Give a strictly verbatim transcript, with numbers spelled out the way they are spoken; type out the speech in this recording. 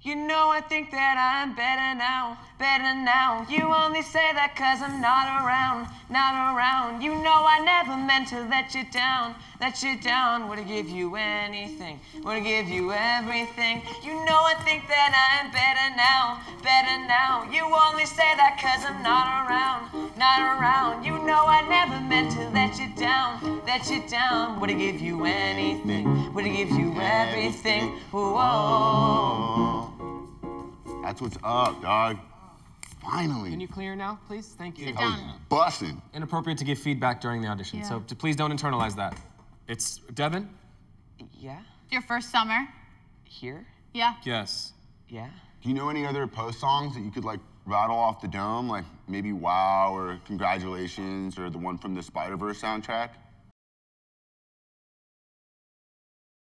You know I think that I'm better now, better now. You only say that cause I'm not around, not around. You know I never meant to let you down, let you down. Would I give you anything, would I give you everything. You know I think that I'm better now, better now. You only say that cause I'm not around, not around. You know I never meant to let you down, let you down. Would I give you anything, would I give you everything. Whoa. That's what's up, dog. Finally. Can you clear now, please? Thank you. Sit I was down. busting. Inappropriate to give feedback during the audition, Yeah. so to please don't internalize that. It's Devin? Yeah, Your first summer? here, Yeah. Yes. yeah. Do you know any other Post songs that you could like rattle off the dome? Like maybe Wow or Congratulations or the one from the Spider-Verse soundtrack?